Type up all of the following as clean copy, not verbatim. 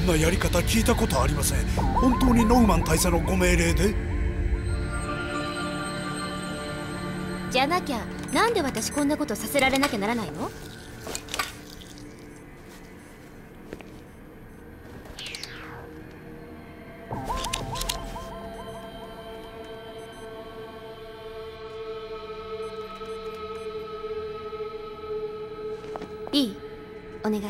んなやり方聞いたことありません。本当にノウマン大佐のご命令で？ じゃなきゃなんで私こんなことさせられなきゃならないの？いい？お願い。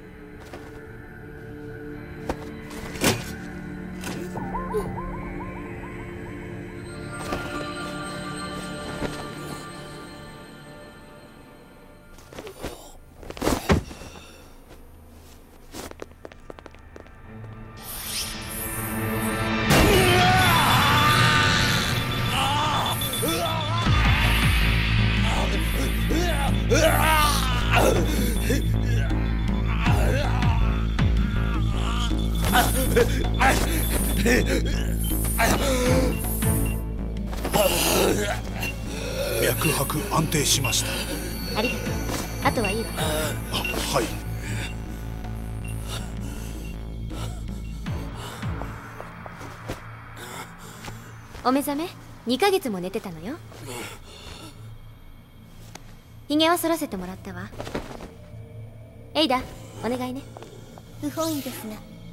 脈拍安定しました。 ありがとう。あとはいいわ。 はい。 お目覚め2ヶ月も寝てたのよ。ひげは剃らせてもらったわ。エイダ、お願いね。不本意ですが。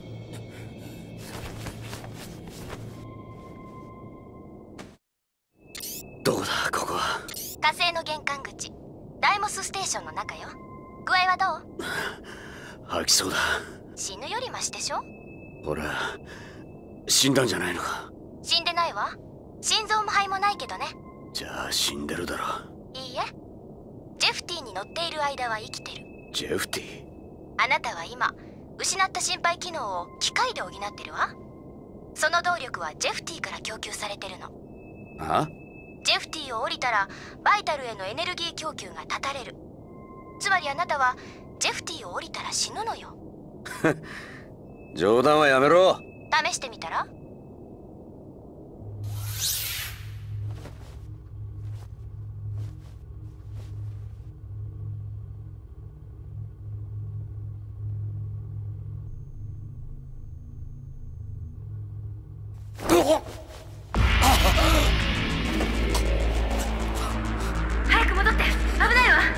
どこだここは？ 火星の玄関口、ダイモスステーションの中よ。具合はどう？ 吐きそうだ。 死ぬよりマシでしょ？ ほら、死んだんじゃないのか？ 死んでないわ。心臓も肺もないけどね。 じゃあ死んでるだろ。 いいえ、ジェフティに乗っている間は生きてる。 ジェフティ？ あなたは今失った心肺機能を機械で補ってるわ。その動力はジェフティから供給されてるの。 あ？ ジェフティを降りたらバイタルへのエネルギー供給が断たれる。つまりあなたはジェフティを降りたら死ぬのよ。 冗談はやめろ。 試してみたら？早く戻って、危ないわ。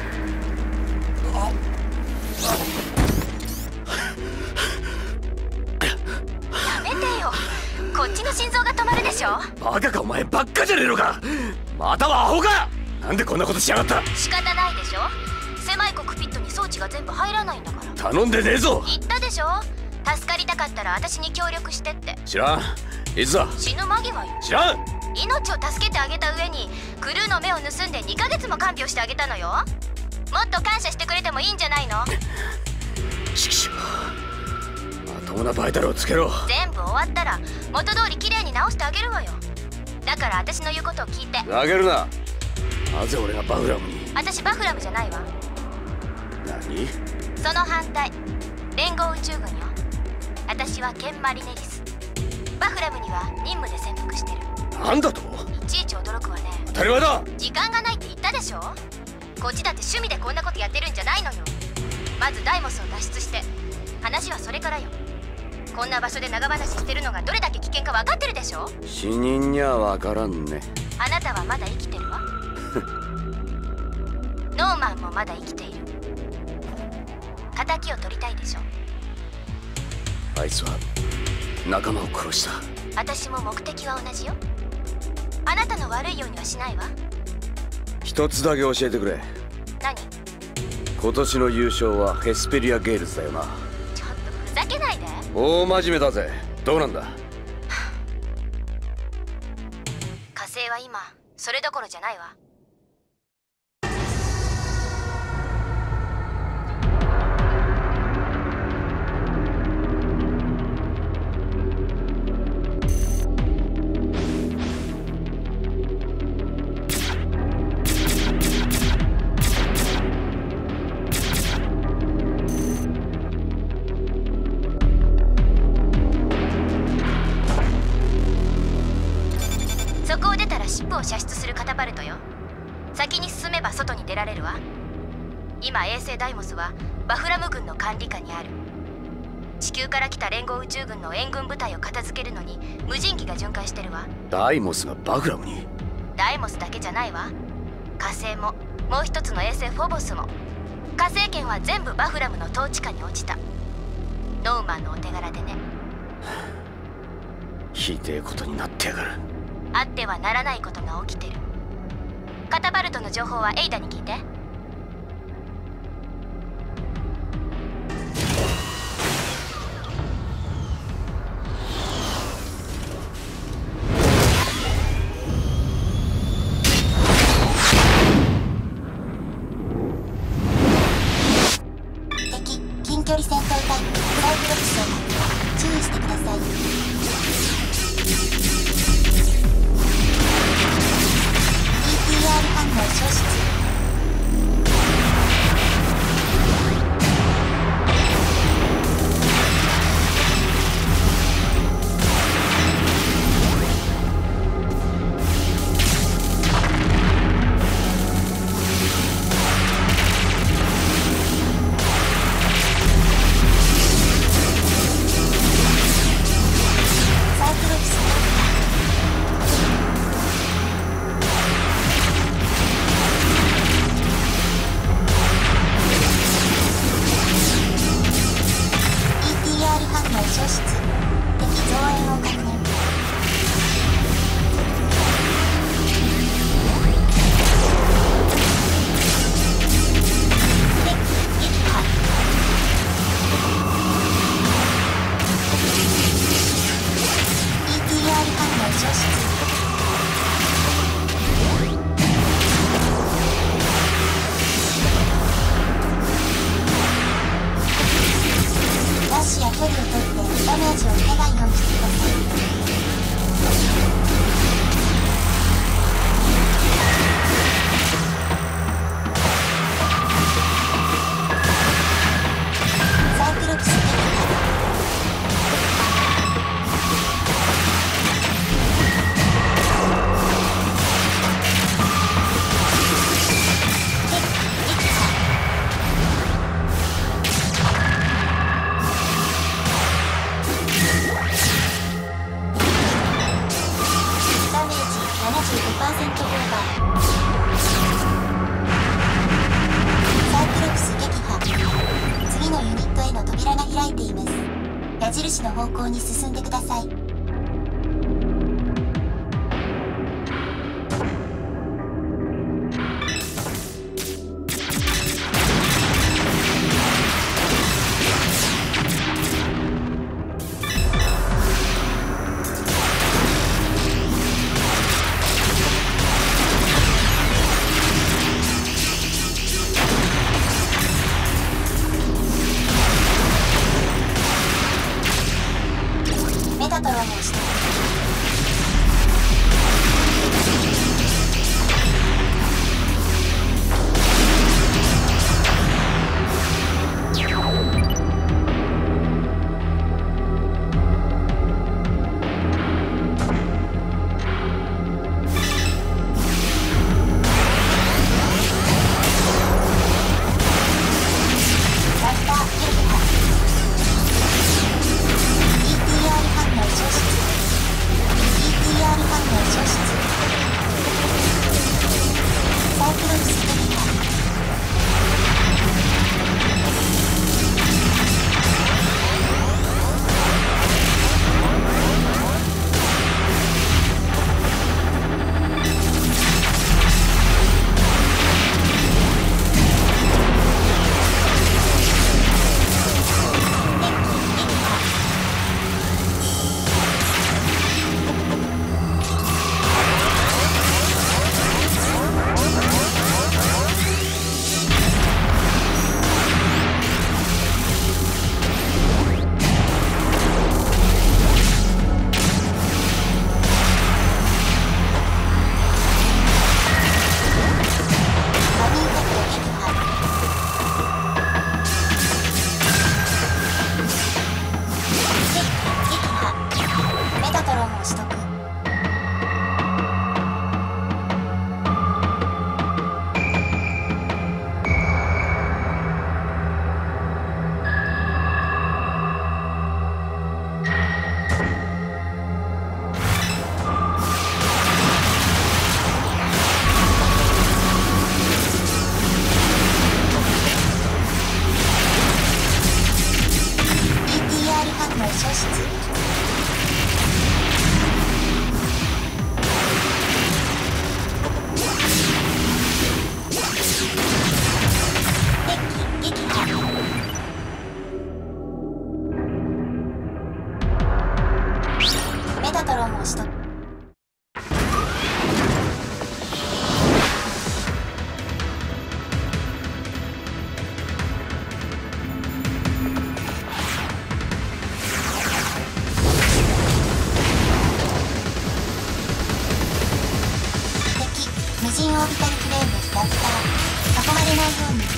やめてよ、こっちの心臓が止まるでしょ。 バカかお前ばっかじゃねえのか。またはアホか。なんでこんなことしやがった。 仕方ないでしょ。狭いコックピットに装置が全部入らないんだから。 頼んでねえぞ。 言ったでしょ、助かりたかったら私に協力してって。 知らん。いつだ？ 死ぬ間際よ。 知らん。 命を助けてあげた上にクルーの目を盗んで2ヶ月も看病してあげたのよ。もっと感謝してくれてもいいんじゃないの？ しきしょう、まともなバイタルをつけろ。 全部終わったら元通り綺麗に直してあげるわよ。だから私の言うことを聞いて。 あげるな。なぜ俺がバフラムに？ 私バフラムじゃないわ。 何？ その反対、連合宇宙軍よ。私はケン・マリネリス。バフラムには任務で潜伏してる。 なんだと？ いちいち驚くわね。 当たり前だ。 時間がないって言ったでしょ。こっちだって趣味でこんなことやってるんじゃないのよ。まずダイモスを脱出して、話はそれからよ。こんな場所で長話してるのがどれだけ危険か分かってるでしょ。 死人には分からんね。 あなたはまだ生きてるわ。ノーマンもまだ生きている。敵を取りたいでしょ。 あいつは仲間を殺した。 私も目的は同じよ。あなたの悪いようにはしないわ。 一つだけ教えてくれ。 何？ 今年の優勝はヘスペリア・ゲイルズだよな。 ちょっとふざけないで。 大真面目だぜ。どうなんだ？ 火星は今それどころじゃないわ。そこを出たらシップを射出するカタパルトよ。先に進めば外に出られるわ。今衛星ダイモスはバフラム軍の管理下にある。 地球から来た連合宇宙軍の援軍部隊を片付けるのに無人機が巡回してるわ。 ダイモスがバグラムに？ ダイモスだけじゃないわ。火星ももう一つの衛星フォボスも。火星圏は全部バフラムの統治下に落ちた。ノウマンのお手柄でね。 ひでえことになってやがる。 あってはならないことが起きてる。カタパルトの情報はエイダに聞いて。 敵近距離戦闘タイプサイクロプスを確認。注意してください。ETR 反応消失。距離を取ってダメージを受けないようにしてください。サイクロプス撃破。矢印の方向に進んでください。メタトロン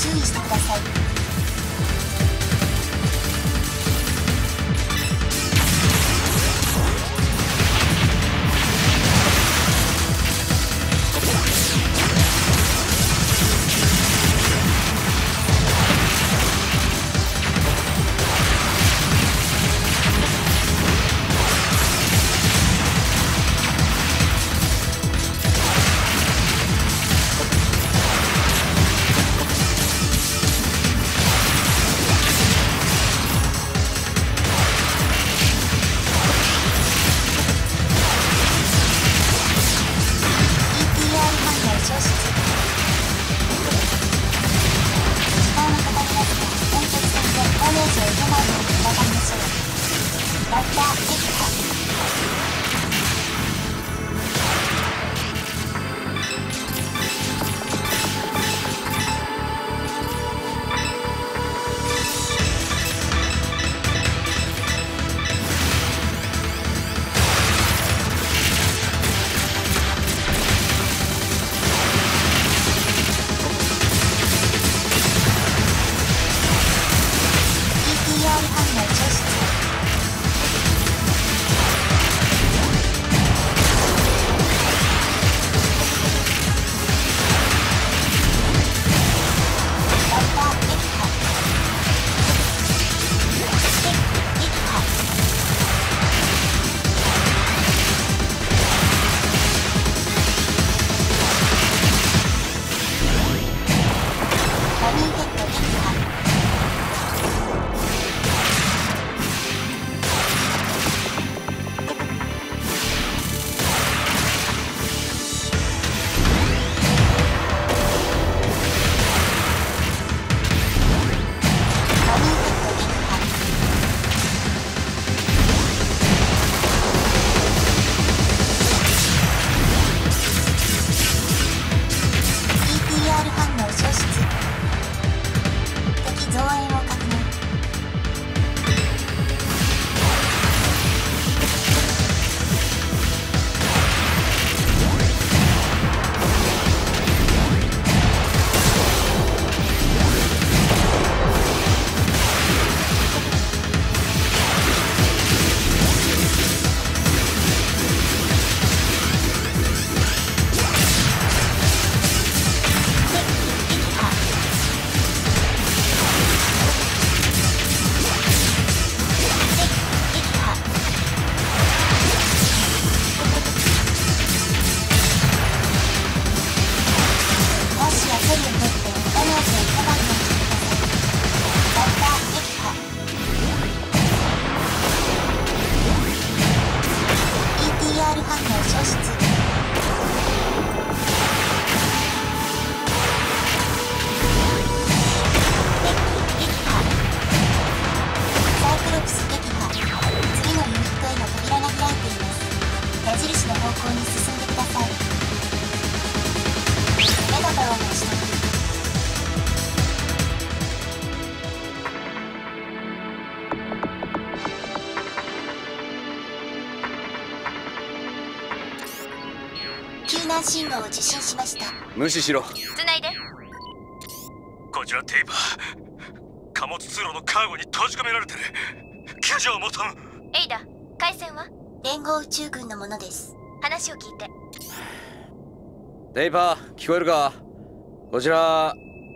注意してください。信号を受信しました。 無視しろ。 つないで。 こちらテイパー。貨物通路のカーゴに閉じ込められてる。救助を求む。 エイダ、回線は？ 連合宇宙軍のものです。 話を聞いて。 テイパー、聞こえるか？こちら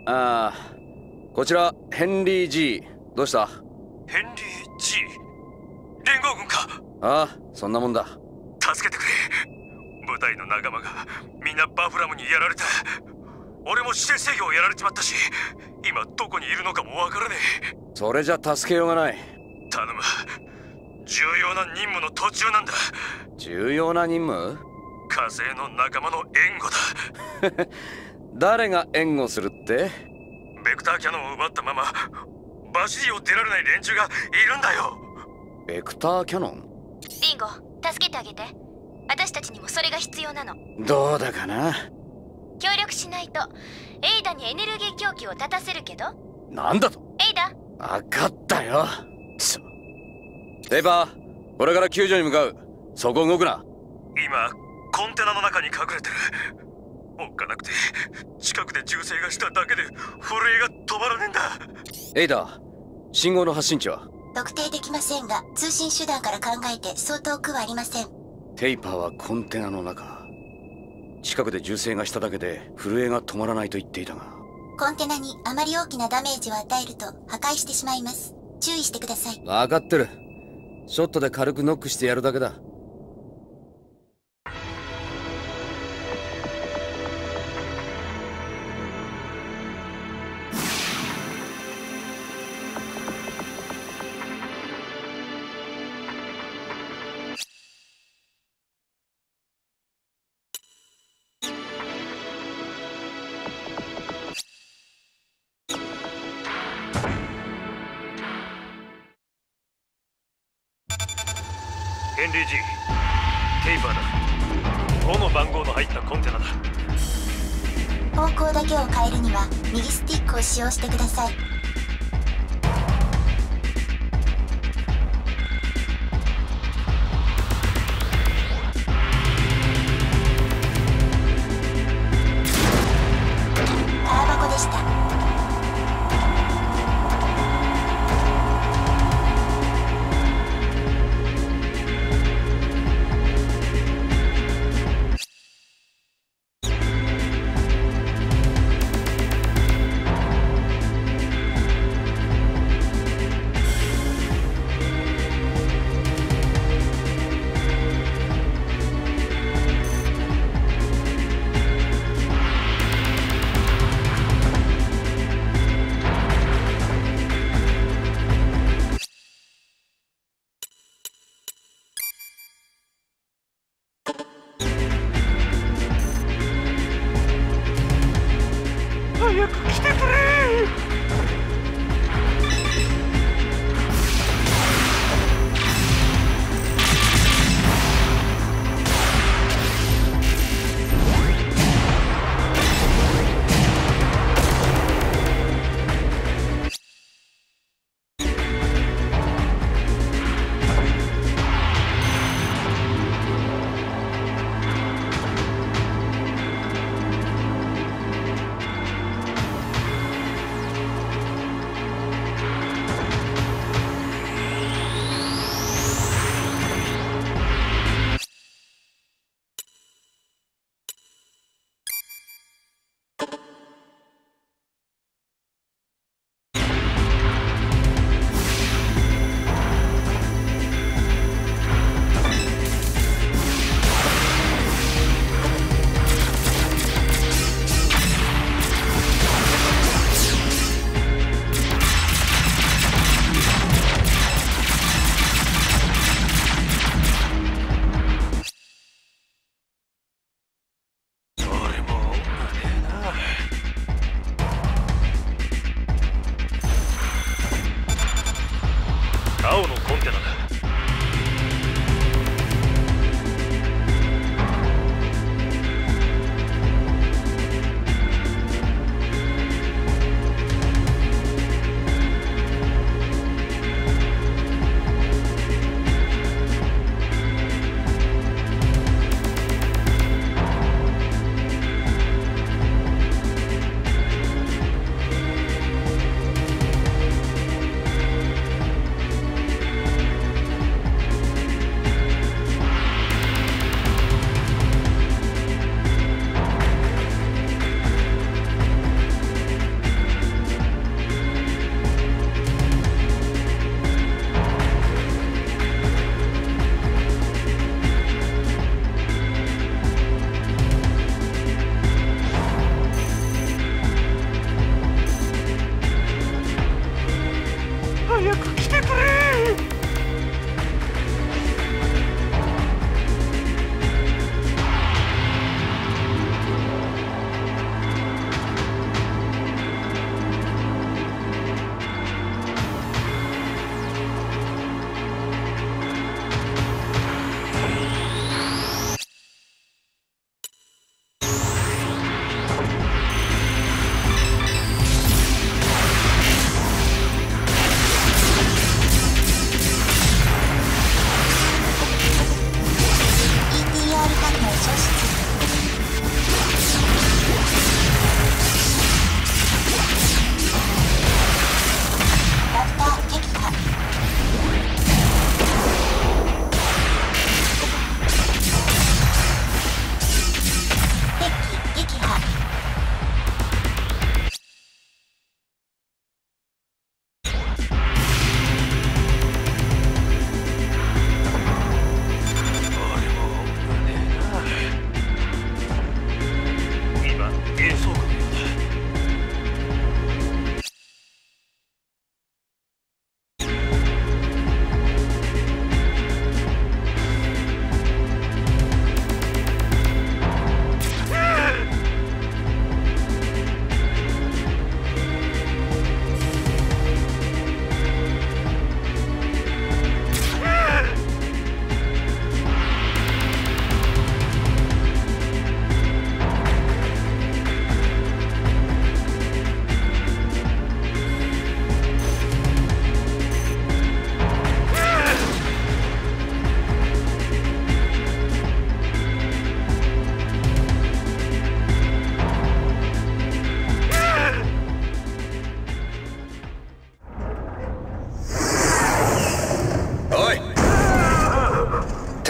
ヘンリー G。 どうした？ヘンリー G？ 連合軍か？ああ、そんなもんだ。助けてくれ。部隊の仲間がみんなバフラムにやられた。俺も視線制御をやられちまったし、今どこにいるのかもわからねえ。それじゃ助けようがない。頼む。重要な任務の途中なんだ。重要な任務？火星の仲間の援護だ。誰が援護するって？ベクターキャノンを奪ったままバシリを出られない連中がいるんだよ。ベクターキャノン？ リンゴ、助けてあげて。私たちにもそれが必要なの。 どうだかな。 協力しないとエイダにエネルギー供給を立たせるけど。 なんだと？ エイダ、 分かったよ。テイパー、これから救助に向かう。そこ動くな。今コンテナの中に隠れてる。 おっかなくて近くで銃声がしただけで震えが止まらねえんだ。エイダ、信号の発信地は？ 特定できませんが、通信手段から考えてそう遠くはありません。 テイパーはコンテナの中。近くで銃声がしただけで震えが止まらないと言っていたが。 コンテナにあまり大きなダメージを与えると破壊してしまいます。注意してください。 分かってる。ショットで軽くノックしてやるだけだ。 ヘンリー G、 テイパーだ。5の番号の入ったコンテナだ。 方向だけを変えるには右スティックを使用してください。空箱でした。 早く来てくれ。青のコンテナだ。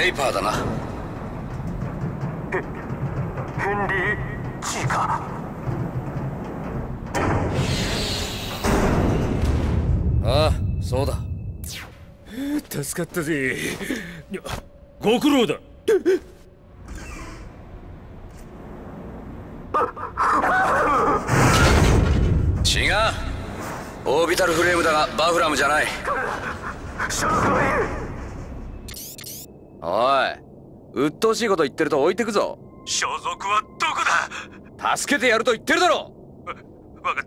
テイパーだな。 ヘンリー・ジーか。 ああ、そうだ。 助かったぜ。ご苦労だ。 違う。オービタルフレームだがバフラムじゃない。おい、鬱陶しいこと言ってると置いてくぞ。 所属はどこだ。助けてやると言ってるだろ。 わかった。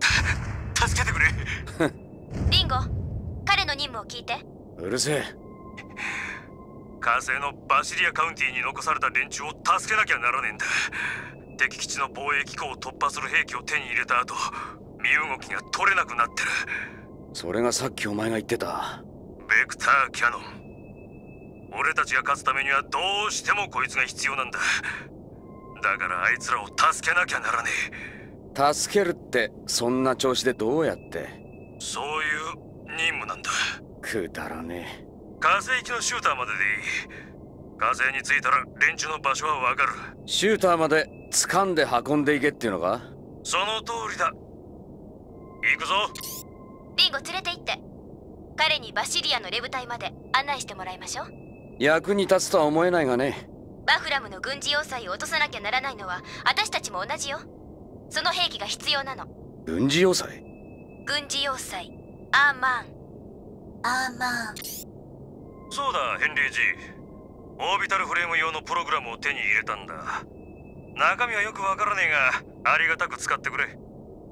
助けてくれ。 リンゴ、彼の任務を聞いて。 うるせえ。 火星のバシリアカウンティに残された連中を助けなきゃならねえんだ。敵基地の防衛機構を突破する兵器を手に入れた後、身動きが取れなくなってる。 それがさっきお前が言ってたベクターキャノン。俺たちが勝つためにはどうしてもこいつが必要なんだ。だからあいつらを助けなきゃならねえ。助けるってそんな調子でどうやって。 そういう任務なんだ。 くだらねえ。 火星行きのシューターまででいい。火星に着いたら連中の場所はわかる。 シューターまで掴んで運んでいけっていうのか。 その通りだ。行くぞ。 リンゴ連れて行って。彼にバシリアのレブ隊まで案内してもらいましょう。 役に立つとは思えないがね。 バフラムの軍事要塞を落とさなきゃならないのは私たちも同じよ。その兵器が必要なの。 軍事要塞。 軍事要塞アーマン。 アーマン。 そうだ、ヘンリー・ジー。オービタルフレーム用のプログラムを手に入れたんだ。中身はよくわからねえが、ありがたく使ってくれ。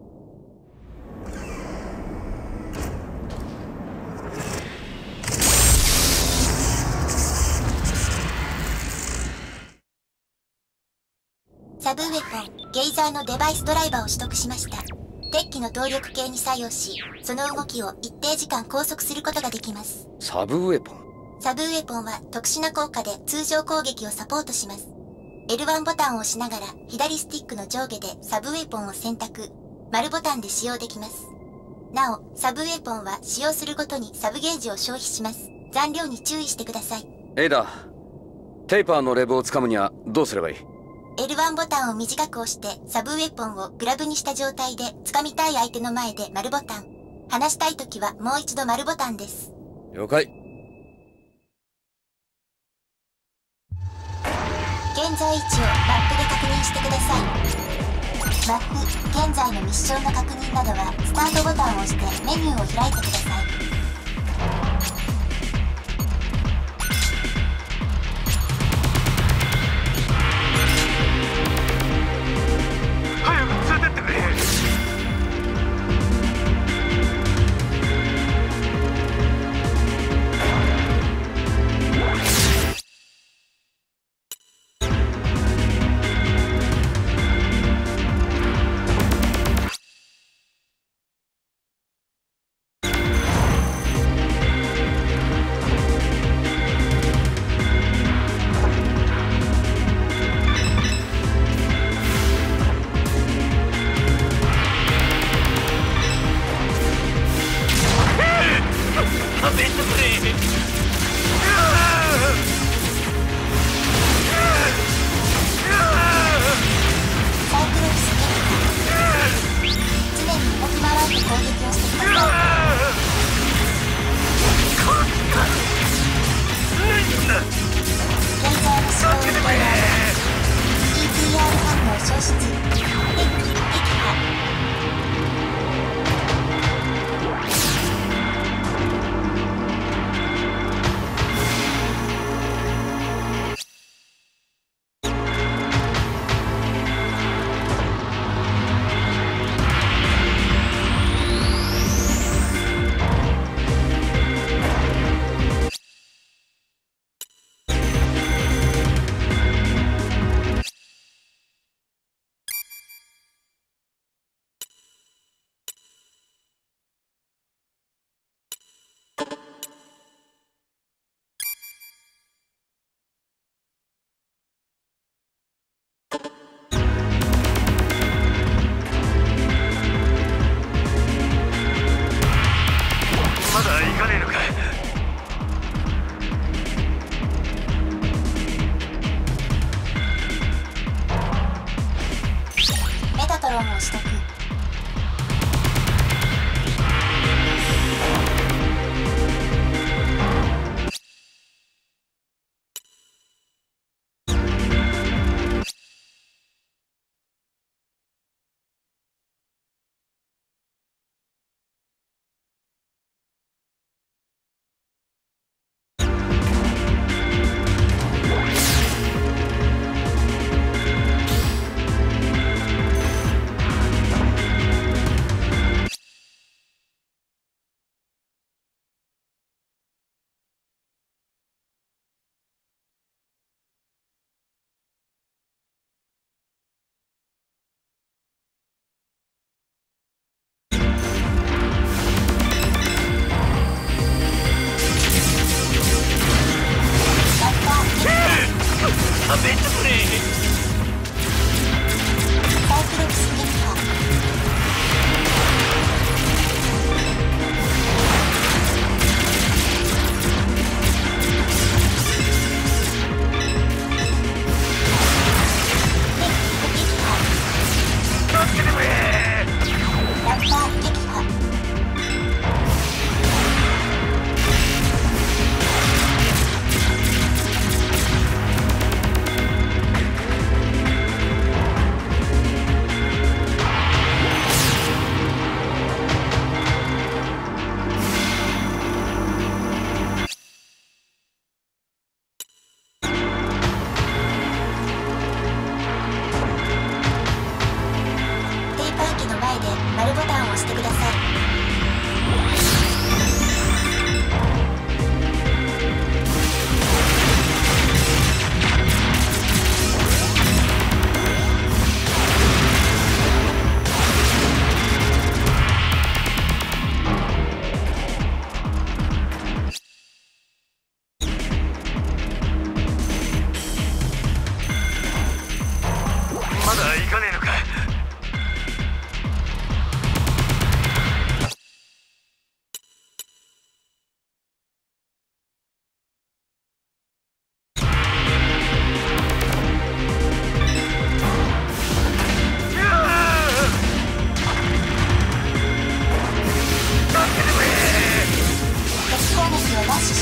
サブウェポン、ゲイザーのデバイスドライバーを取得しました。敵機の動力計に作用し、その動きを一定時間拘束することができます。 サブウェポン。 サブウェポンは特殊な効果で通常攻撃をサポートします。L1 ボタンを押しながら左スティックの上下でサブウェポンを選択、丸ボタンで使用できます。なお、サブウェポンは使用するごとにサブゲージを消費します。残量に注意してください。 エイダ、テイパーのレブを掴むにはどうすればいい？ L1 ボタンを短く押してサブウェポンをグラブにした状態で掴みたい相手の前で丸ボタン。離したいときはもう一度丸ボタンです。 了解。 現在位置をマップで確認してください。マップ、現在のミッションの確認などはスタートボタンを押してメニューを開いてください。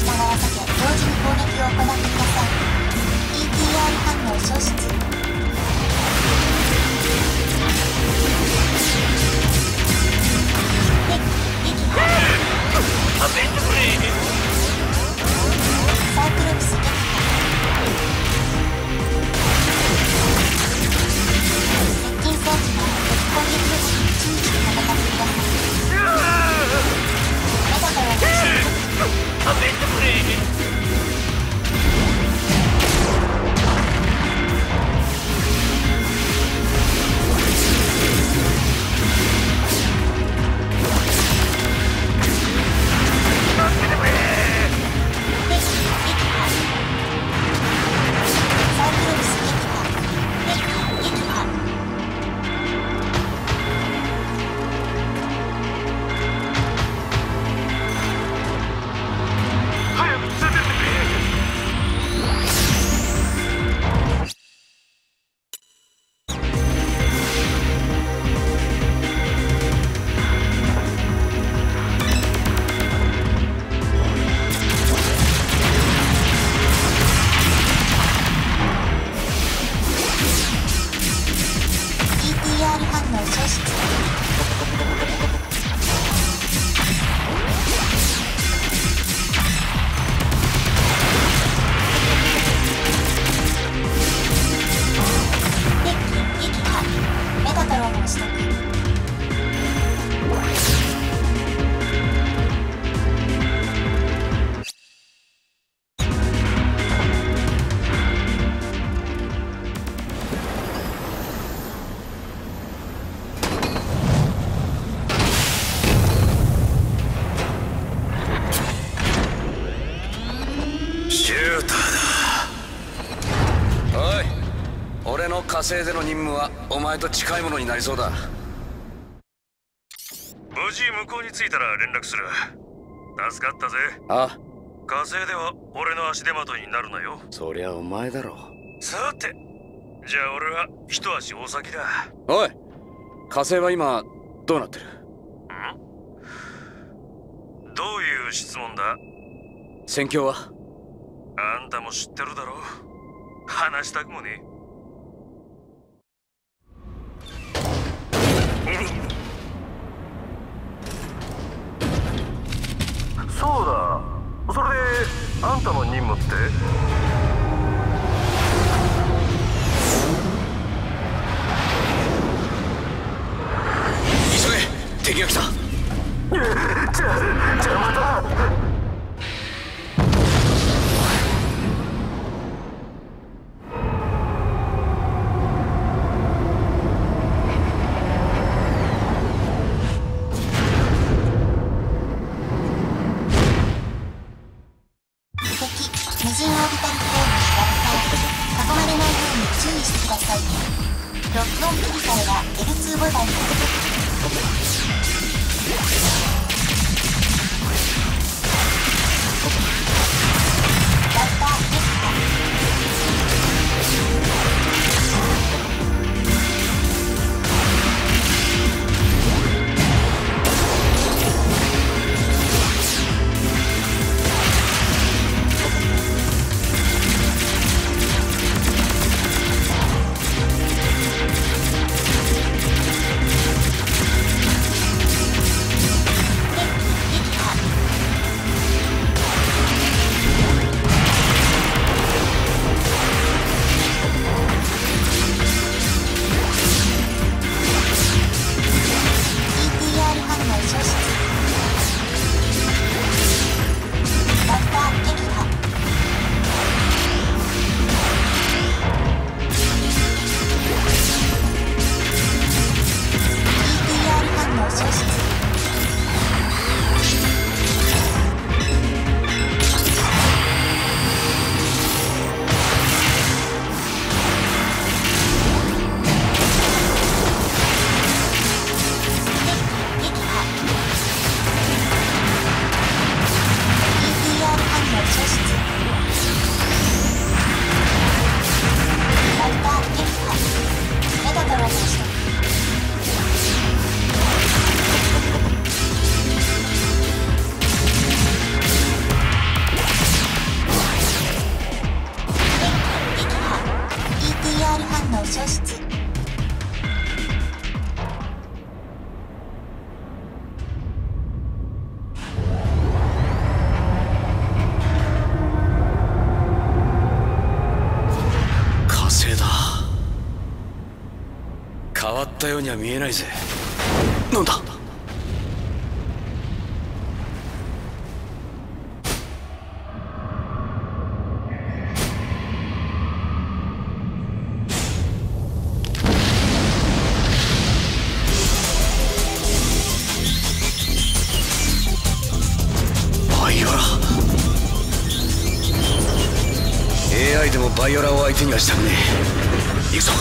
ながら避け、同時に攻撃を行ってください。 ETR 反応消失。サイクロプス撃破。接近装置が敵攻撃予告に注意して戦ってください。メタトロンを取得。 火星での任務はお前と近いものになりそうだ。 無事向こうに着いたら連絡する。助かったぜ。 ああ、 火星では俺の足手まといになるなよ。 そりゃお前だろ。 さて、じゃあ俺は一足お先だ。 おい、火星は今どうなってる？ どういう質問だ？ 戦況は？ あんたも知ってるだろ。話したくもねえ。そうだ。それであんたの任務って？ 急げ、敵が来た。 じゃあまた。 無人オービタルフレームに落下。囲まれないように注意してくださいね。ロックオン切り替えは L2 ボタンです。ラッター撃破。 ったようには見えないぜ。なんだ。バイオラ。 AI でもバイオラを相手にはしたくねえ。行くぞ。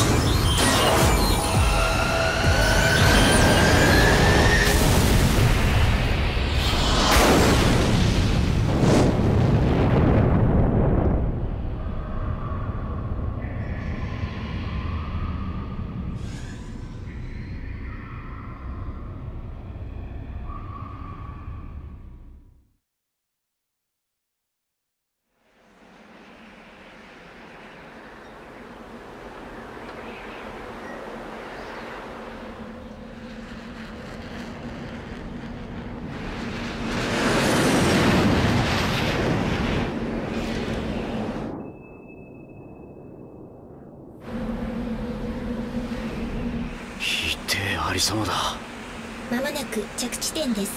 ありさまだ。 まもなく着地点です。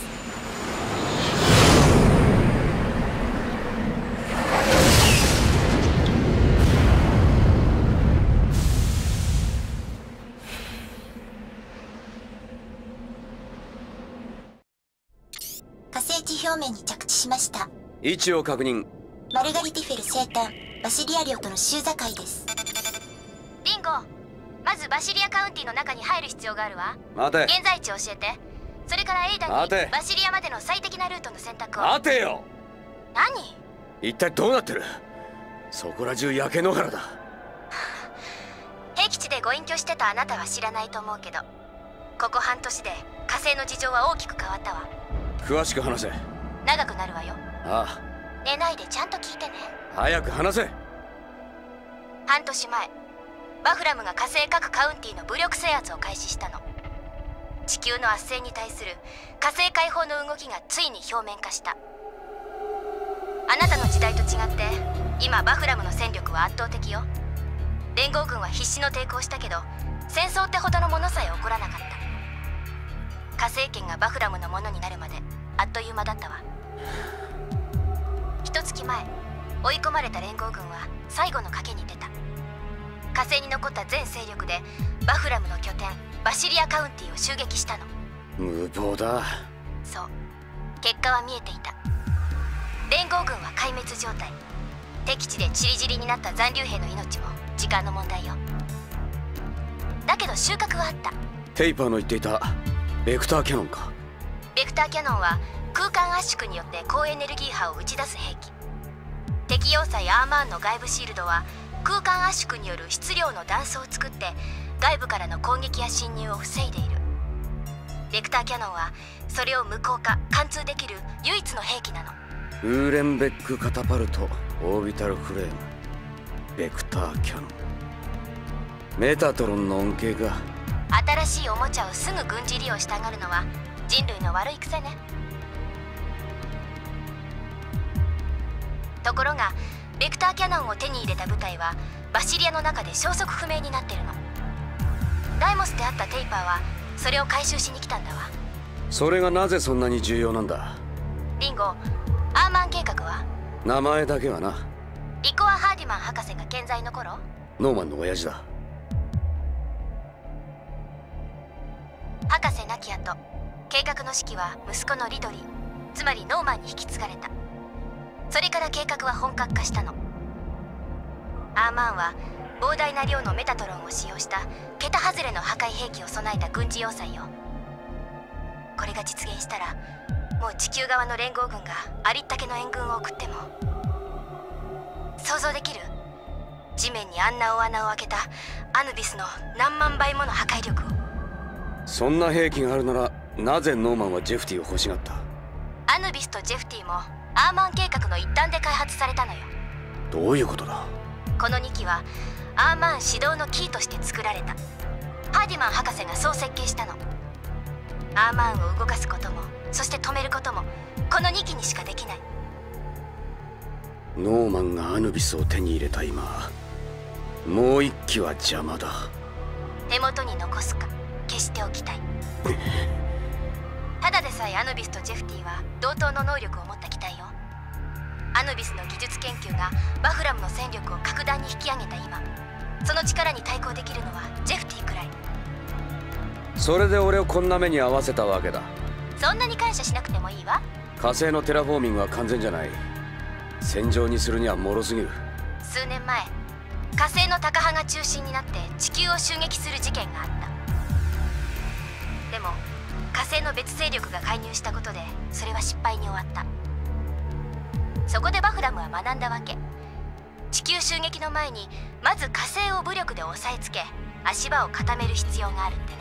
火星地表面に着地しました。 位置を確認。 マルガリティフェル西端バシリア領との州境です。 リンゴ、まずバシリアカウンティの中に入る必要があるわ。 待て。 現在地を教えて。それからエイダンにバシリアまでの最適なルートの選択を。 待てよ。 何？ 一体どうなってる？そこら中焼け野原だ。 僻地でご隠居してたあなたは知らないと思うけど、ここ半年で火星の事情は大きく変わったわ。 詳しく話せ。 長くなるわよ。 ああ。 寝ないでちゃんと聞いてね。 早く話せ。 半年前、バフラムが火星各カウンティの武力制圧を開始したの。地球の圧政に対する火星解放の動きがついに表面化した。あなたの時代と違って今バフラムの戦力は圧倒的よ。連合軍は必死の抵抗したけど、戦争ってほどのものさえ起こらなかった。火星圏がバフラムのものになるまであっという間だったわ。一月前、追い込まれた連合軍は最後の賭けに出た。火星に残った全勢力でバフラムの拠点バシリアカウンティを襲撃したの。 無謀だ。 そう、結果は見えていた。連合軍は壊滅状態。敵地でチリジリになった残留兵の命も時間の問題よ。だけど収穫はあった。 テイパーの言っていたベクターキャノンか。 ベクターキャノンは空間圧縮によって高エネルギー波を打ち出す兵器。敵要塞アーマーンの外部シールドは空間圧縮による質量の断層を作って外部からの攻撃や侵入を防いでいる。ベクターキャノンはそれを無効化貫通できる唯一の兵器なの。 ウーレンベックカタパルトオービタルフレームベクターキャノンメタトロンの恩恵か。 新しいおもちゃをすぐ軍事利用したがるのは人類の悪い癖ね。ところがベクターキャノンを手に入れた部隊はバシリアの中で消息不明になってるの。ダイモスであったテイパーはそれを回収しに来たんだわ。 それがなぜそんなに重要なんだ。 リンゴ、アーマン計画は？ 名前だけはな。 リコア・ハーディマン博士が健在の頃？ ノーマンの親父だ。 博士亡き後、計画の指揮は息子のリドリー、つまりノーマンに引き継がれた。それから計画は本格化したの。アーマンは膨大な量のメタトロンを使用した桁外れの破壊兵器を備えた軍事要塞よ。これが実現したらもう地球側の連合軍がありったけの援軍を送っても。想像できる？地面にあんな大穴を開けたアヌビスの何万倍もの破壊力を。 そんな兵器があるならなぜノーマンはジェフティを欲しがった？ アヌビスとジェフティもアーマン計画の一端で開発されたのよ。 どういうことだ？ この2機はアーマン指導のキーとして作られた。ハーディマン博士がそう設計したの。アーマンを動かすこともそして止めることもこの2機にしかできない。 ノーマンがアヌビスを手に入れた今、もう1機は邪魔だ。 手元に残すか消ておきたい。ただでさえアヌビスとジェフティは同等の能力を持った機体よ。アヌビスの技術研究がバフラムの戦力を格段に引き上げた今、その力に対抗できるのはジェフティくらい。 それで俺をこんな目に遭わせたわけだ。 そんなに感謝しなくてもいいわ。 火星のテラフォーミングは完全じゃない。戦場にするには脆すぎる。 数年前、火星のタカ派が中心になって地球を襲撃する事件があった。でも火星の別勢力が介入したことでそれは失敗に終わった。そこでバフラムは学んだわけ。地球襲撃の前にまず火星を武力で押さえつけ足場を固める必要があるってね。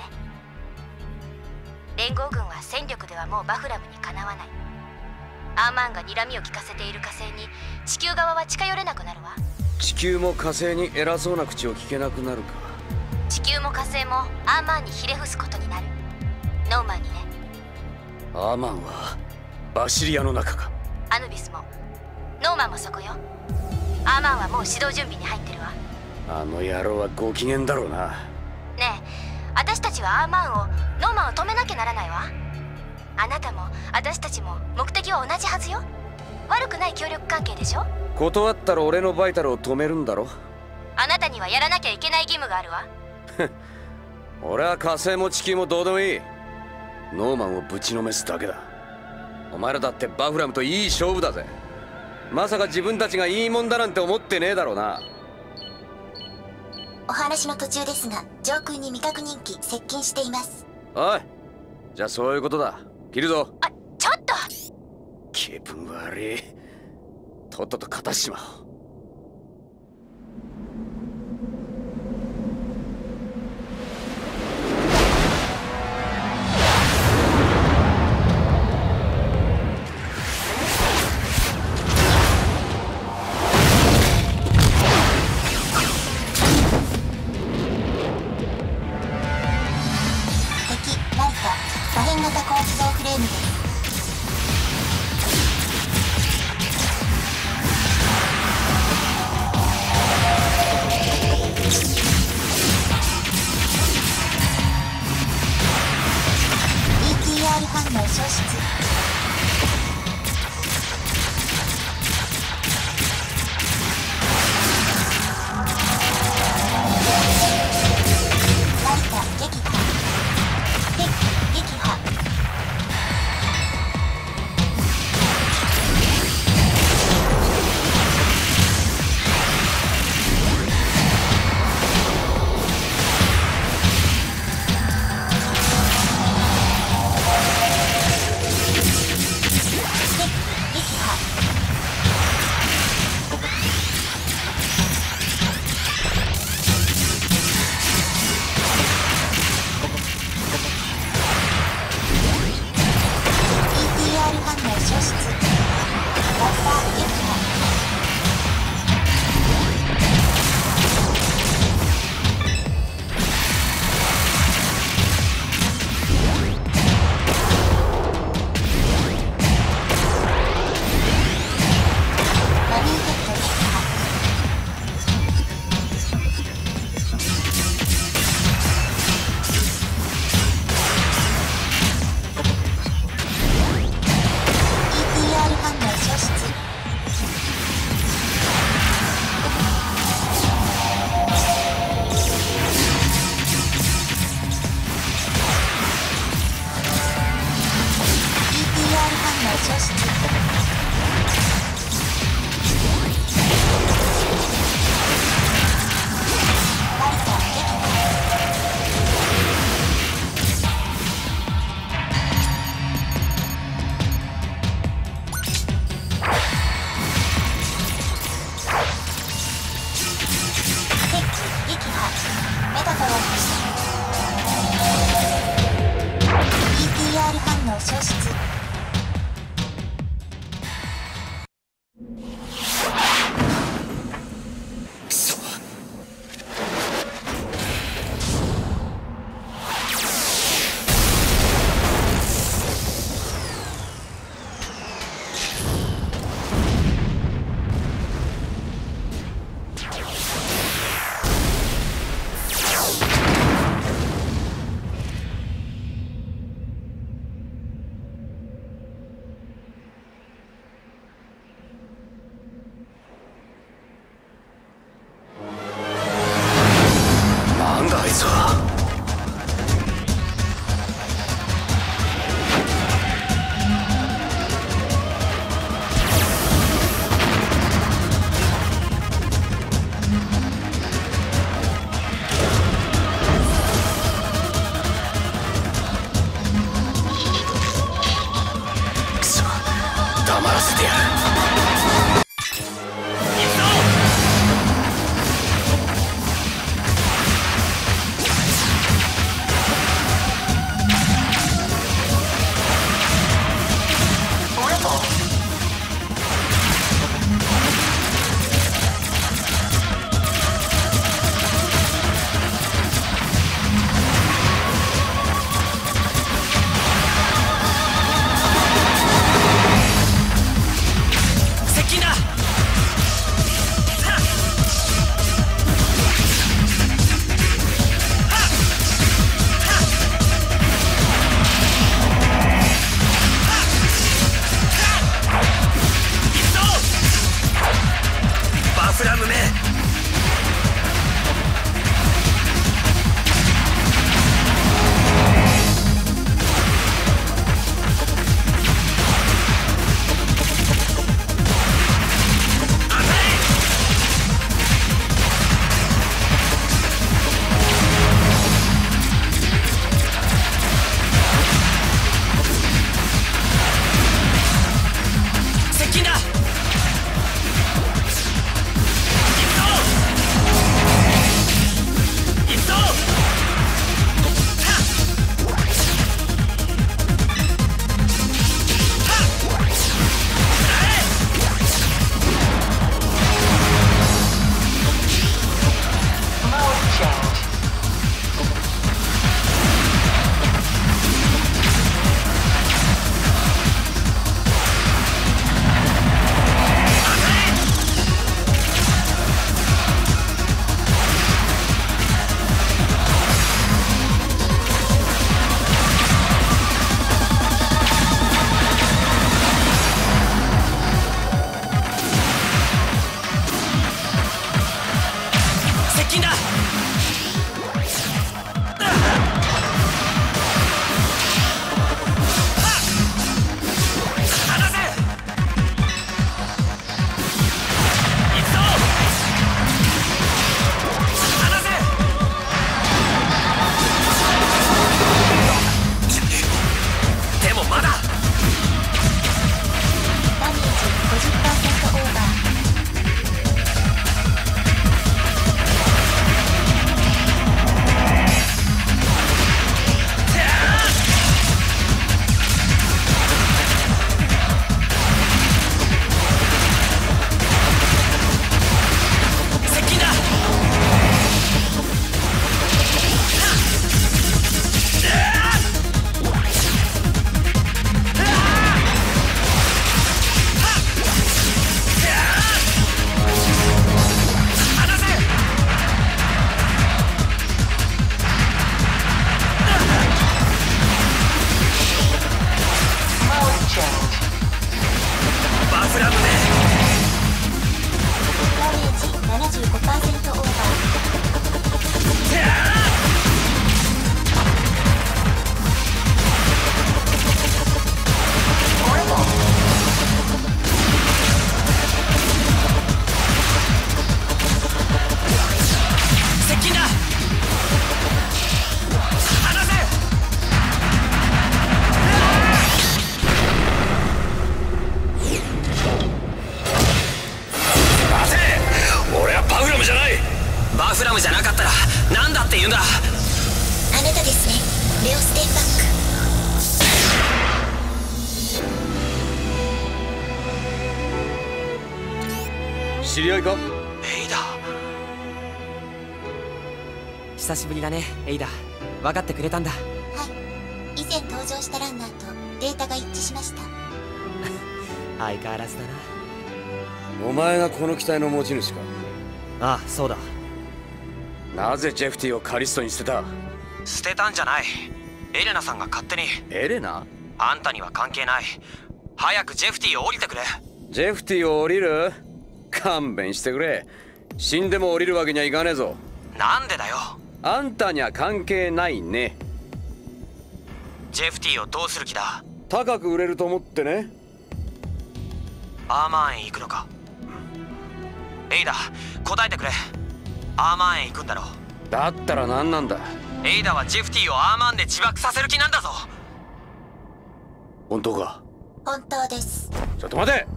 連合軍は戦力ではもうバフラムにかなわない。アーマーンが睨みを利かせている火星に地球側は近寄れなくなるわ。 地球も火星に偉そうな口を聞けなくなるか。 地球も火星もアーマーンにひれ伏すことになる。ノーマンにね。 アーマンはバシリアの中か。 アヌビスもノーマンもそこよ。アーマンはもう始動準備に入ってるわ。 あの野郎はご機嫌だろうな。 ねえ、私たちはアーマンをノーマンを止めなきゃならないわ。あなたも私たちも目的は同じはずよ。悪くない協力関係でしょ。 断ったら俺のバイタルを止めるんだろ。 あなたにはやらなきゃいけない義務があるわ。 俺は火星も地球もどうでもいい。ノーマンをぶちのめすだけだ。お前らだってバフラムといい勝負だぜ。まさか自分たちがいいもんだなんて思ってねえだろうな。 お話の途中ですが、上空に未確認機接近しています。 おい、じゃあそういうことだ。切るぞ。 あ、ちょっと。 気分悪い。とっとと勝たしちまおう。 可変型高機動フレームです。 知り合いか？エイダ。 久しぶりだね、エイダ。分かってくれたんだ。はい、以前登場したランナーとデータが一致しました。 相変わらずだな。 お前がこの機体の持ち主か？ ああ、そうだ。 なぜジェフティをカリストに捨てた？ 捨てたんじゃない。エレナさんが勝手に。 エレナ？ あんたには関係ない。早くジェフティを降りてくれ。 ジェフティを降りる？勘弁してくれ。死んでも降りるわけにはいかねえぞ。 なんでだよ。 あんたには関係ないね。 ジェフティをどうする気だ？ 高く売れると思ってね。 アーマー園行くのか？エイダ、答えてくれ。アーマー園行くんだろ？ だったら何なんだ？ エイダはジェフティをアーマーンで自爆させる気なんだぞ。 本当か？ 本当です。 ちょっと待て。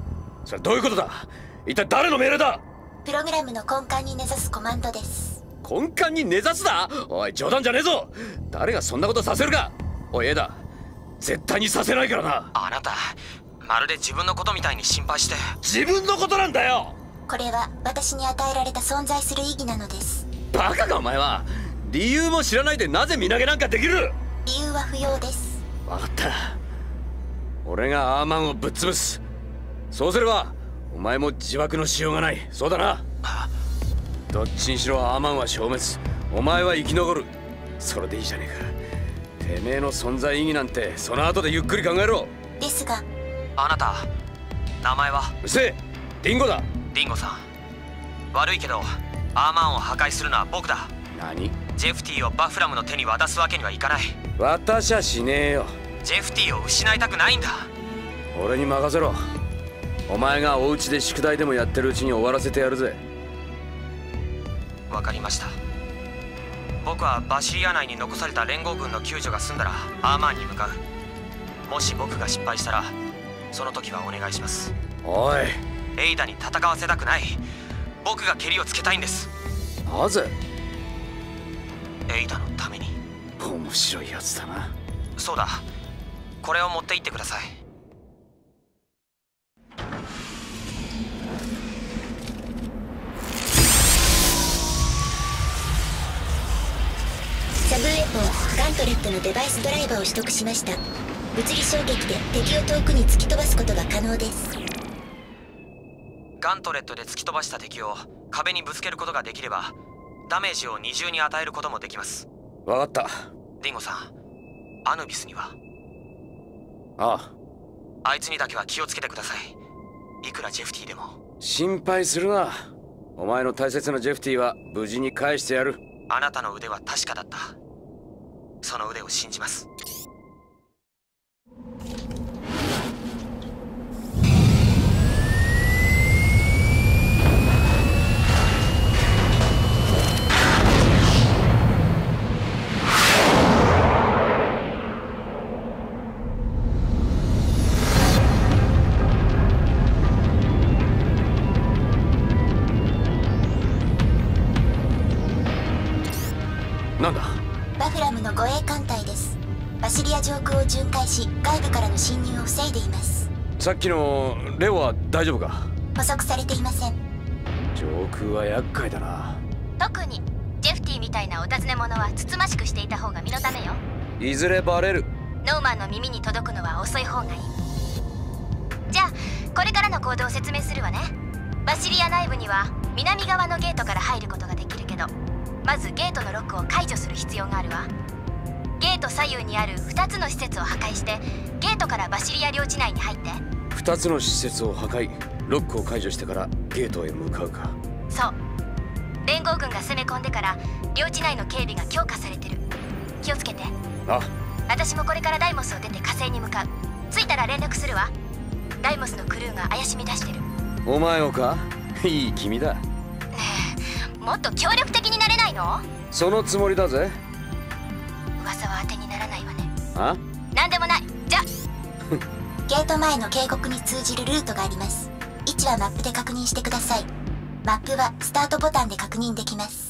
それどういうことだ？一体誰の命令だ？ プログラムの根幹に根ざすコマンドです。 根幹に根ざすだ？おい、冗談じゃねえぞ。誰がそんなことさせるか。おい、エダ、絶対にさせないからな。 あなたまるで自分のことみたいに心配して。 自分のことなんだよ。 これは私に与えられた存在する意義なのです。 バカかお前は。理由も知らないでなぜ身投げなんかできる？ 理由は不要です。 分かった。俺がアーマンをぶっ潰す。そうすればお前も自爆のしようがない。そうだな。どっちにしろアーマンは消滅、お前は生き残る。それでいいじゃねえか。てめえの存在意義なんてその後でゆっくり考えろ。 ですが、 あなた名前は？ うせえ、リンゴだ。 リンゴさん、悪いけどアーマンを破壊するのは僕だ。 何？ ジェフティをバフラムの手に渡すわけにはいかない。 私はしねえよ。 ジェフティを失いたくないんだ。 俺に任せろ。お前がお家で宿題でもやってるうちに終わらせてやるぜ。 わかりました。僕はバシリア内に残された連合軍の救助が済んだらアーマンに向かう。もし僕が失敗したらその時はお願いします。 おい、 エイダに戦わせたくない。僕がケリをつけたいんです。 なぜ？ エイダのために。 面白いやつだな。 そうだ、これを持って行ってください。 サブウェポンガントレットのデバイスドライバーを取得しました。物理衝撃で敵を遠くに突き飛ばすことが可能です。 ガントレットで突き飛ばした敵を壁にぶつけることができればダメージを二重に与えることもできます。 分かった。 ディンゴさん、アヌビスには？ ああいつにだけは気をつけてください。いくらジェフティでも。 心配するな。お前の大切なジェフティは無事に返してやる。 あなたの腕は確かだった。その腕を信じます。 なんだ？ バフラムの護衛艦隊です。バシリア上空を巡回し外部からの侵入を防いでいます。 さっきのレオは大丈夫か？ 捕捉されていません。 上空は厄介だな。 特にジェフティみたいなお尋ね者はつつましくしていた方が身のためよ。 いずれバレる。 ノーマンの耳に届くのは遅い方がいい。じゃあこれからの行動を説明するわね。バシリア内部には南側のゲートから入ることができるけど、まずゲートのロックを解除する必要があるわ。ゲート左右にある2つの施設を破壊してゲートからバシリア領地内に入って。 2つの施設を破壊、ロックを解除してからゲートへ向かうか。 そう、連合軍が攻め込んでから領地内の警備が強化されてる。気をつけて。 あ、 私もこれからダイモスを出て火星に向かう。着いたら連絡するわ。ダイモスのクルーが怪しみ出してる。 お前をか？いい君だ。 ねえ、もっと協力的になれないの？ そのつもりだぜ。 噂は当てにならないわね。 あ？ なんでもない。じゃゲート前の渓谷に通じるルートがあります。位置はマップで確認してください。マップはスタートボタンで確認できます。